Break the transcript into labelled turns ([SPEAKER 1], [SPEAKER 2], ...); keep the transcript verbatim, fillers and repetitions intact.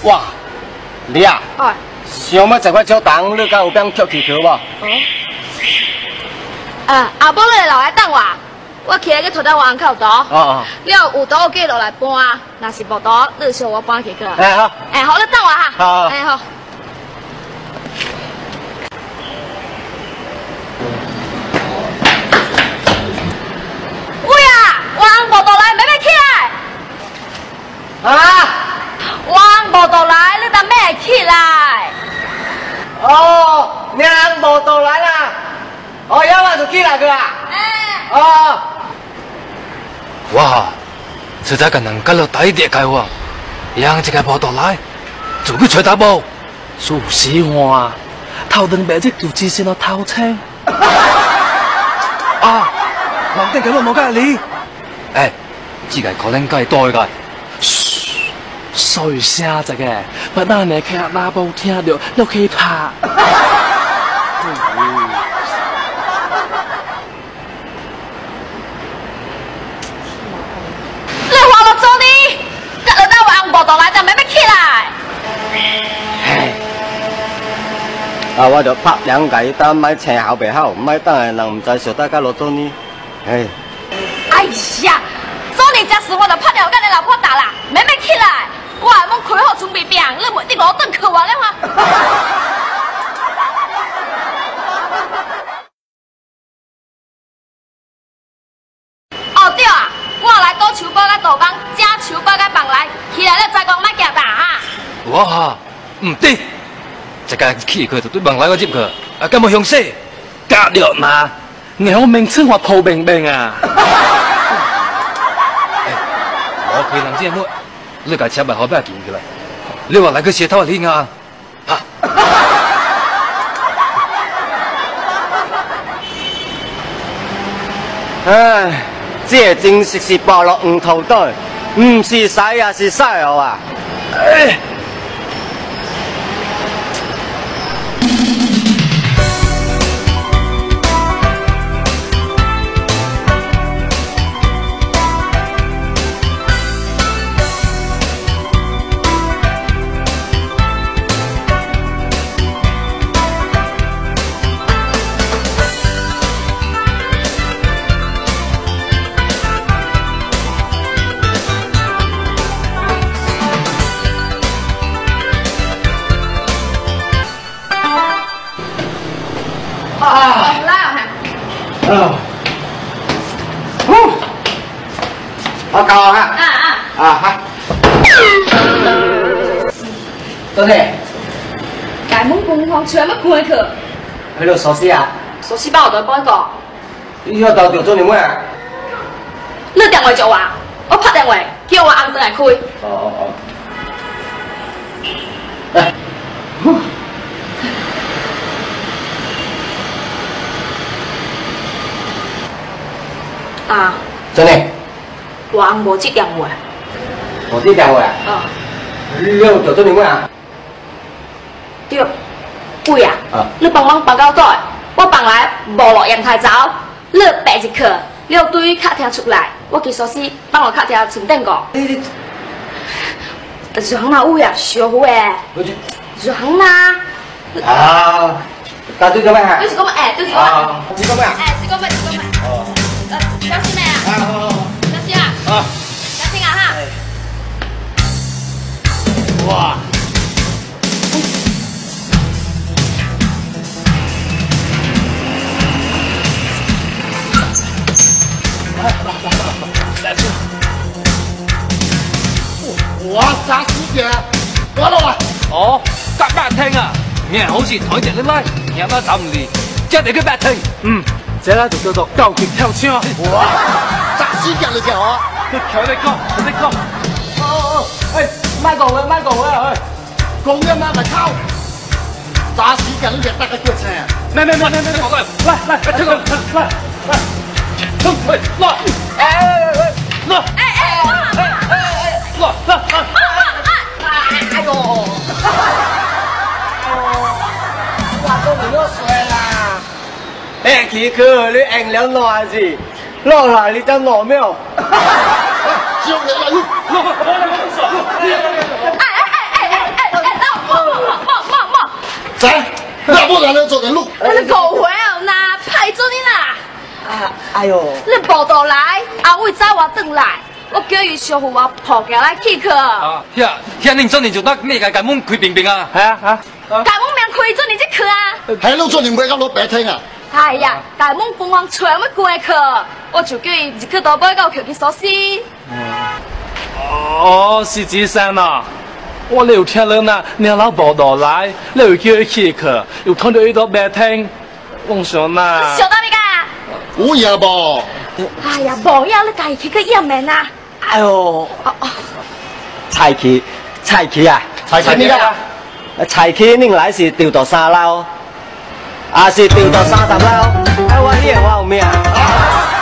[SPEAKER 1] 哇，你啊，
[SPEAKER 2] 哎，
[SPEAKER 1] 想要食块小糖，你敢有变捡去去无？
[SPEAKER 2] 哦。啊，后尾你留来等我，我起来去拖到我安口岛。
[SPEAKER 1] 哦哦。
[SPEAKER 2] 了有岛记落来搬，若是无岛，你小我搬起去。
[SPEAKER 1] 哎好。
[SPEAKER 2] 哎好，你等我哈。
[SPEAKER 1] 好。
[SPEAKER 2] 哎好。喂啊，我无倒来，妹妹起来。
[SPEAKER 1] 啊！
[SPEAKER 2] 我无倒来，你当咩起来？
[SPEAKER 1] 哦，娘无倒来啦。哦，要我就起来去啊。
[SPEAKER 2] 哎。
[SPEAKER 1] 哦。
[SPEAKER 3] 哇，实在个人跟了第一点开话，养一个无倒来，做去吹打包，
[SPEAKER 4] 苏死我啊！头两白只就只先到头青。
[SPEAKER 3] 啊，黄定咁我冇介你，哎，只系可能介多个。
[SPEAKER 4] 嘘，衰声只嘅，不但你客拉布听到，又可以拍。
[SPEAKER 2] 你话我做你，隔日到我无倒来，就妹妹起来。
[SPEAKER 1] 唉，啊，我就拍两个，等买青后白好，买等下人唔知小大家落做呢。唉。
[SPEAKER 2] 哎呀，做你这事我就拍掉跟你老婆打啦，妹妹起来，我还冇开好准备病，你没得我等去我了吗？哦对啊，我来倒手包甲豆帮，加手包甲棒来，起来了再讲莫夹大哈。
[SPEAKER 3] 哇，唔得，一个起佢就对忙来我接佢，啊，咁冇向死，
[SPEAKER 4] 隔了嘛，你好名称话陶冰冰啊！
[SPEAKER 3] 我佢能知乜？你架车咪好俾人见佢啦。你话嚟佢舌头係呢啊？啊！
[SPEAKER 1] 唉，这真实是暴落黄头袋，唔是使也是使哦啊！唉。哦，我教下。
[SPEAKER 2] 啊啊。
[SPEAKER 1] 啊哈。真的。
[SPEAKER 2] 大门公方全部关去。
[SPEAKER 1] 喺度锁匙啊？
[SPEAKER 2] 锁匙包我都帮个。
[SPEAKER 1] 你要到调做你咩啊？
[SPEAKER 2] 你电话叫我，我拍电话叫我按回来开。
[SPEAKER 1] 哦哦哦。来。
[SPEAKER 2] 啊，
[SPEAKER 1] 真的？
[SPEAKER 2] 我按无接电话。
[SPEAKER 1] 无接电话啊？
[SPEAKER 2] 啊。
[SPEAKER 1] 你要调做你咩啊？
[SPEAKER 2] 对，喂啊，
[SPEAKER 1] 啊
[SPEAKER 2] 你帮忙报交代，我帮来无落阳台走，你白一去，你对客厅出来，我去锁匙帮我客厅存定个。
[SPEAKER 1] 你
[SPEAKER 2] 软啊，喂啊，小虎诶，软啊。
[SPEAKER 1] 啊，打对咗咩啊？
[SPEAKER 2] 你是讲咩？诶，对是讲
[SPEAKER 1] 啊，你讲咩啊？
[SPEAKER 2] 诶，是讲咩？是讲咩？
[SPEAKER 1] 哦。
[SPEAKER 2] 小心咩啊？
[SPEAKER 1] 啊好好好。
[SPEAKER 2] 小心啊！
[SPEAKER 1] 啊。
[SPEAKER 2] 小心啊哈！
[SPEAKER 1] 哇！
[SPEAKER 5] 我揸屎嘅，我落嚟。
[SPEAKER 3] 哦，隔白聽啊，你好似台隻你拉，有乜走唔嚟，即係你嘅白聽。
[SPEAKER 4] 嗯，這咧就叫做高級跳槍。
[SPEAKER 5] 哇！揸屎嘅你嘅我，
[SPEAKER 4] 你強力哥，強力哥。
[SPEAKER 1] 哦哦，哎，買講嘅，買講嘅，哎，
[SPEAKER 5] 講嘅嘛咪靠，揸屎嘅你嘅得個腳青。
[SPEAKER 4] 來來來來來，來來，這個來來，衝喂，來，
[SPEAKER 1] 哎哎哎，
[SPEAKER 4] 來，
[SPEAKER 2] 哎哎，
[SPEAKER 4] 來來來。
[SPEAKER 1] 哎呦，我都唔要睡啦。哎，奇哥，你硬兩耐字，落嚟你真攞咩？
[SPEAKER 5] 招你啦！
[SPEAKER 2] 哎哎哎哎哎哎！
[SPEAKER 5] 在，那不然呢做人路。
[SPEAKER 2] 你误会哦，那派做你啦。
[SPEAKER 1] 啊，哎呦，
[SPEAKER 2] 你报道来，阿伟早我转来，我叫伊小付我抱过来去去。
[SPEAKER 3] 啊，遐遐恁做你就当你家家门开冰冰啊？
[SPEAKER 4] 系啊啊！
[SPEAKER 2] 大门命开做你这去啊！
[SPEAKER 5] 还弄做你买到老白听啊？
[SPEAKER 2] 哎呀，大门帮忙吹么过去，我就叫伊入去倒买到去去锁匙。
[SPEAKER 4] 哦，是这样呐。我有听到那你老报道来，你又叫伊去去，又看到伊都白听，我想呐。
[SPEAKER 2] 小大咪个？
[SPEAKER 5] 有影无？
[SPEAKER 2] 哎呀，无影，你家己去去验面啊！
[SPEAKER 1] 哎呦，
[SPEAKER 2] 哦哦，
[SPEAKER 1] 菜期，菜期啊，
[SPEAKER 5] 才看你啊！
[SPEAKER 1] 菜期恁来是调到三楼，啊是调到三十楼，哎我迄个我有命。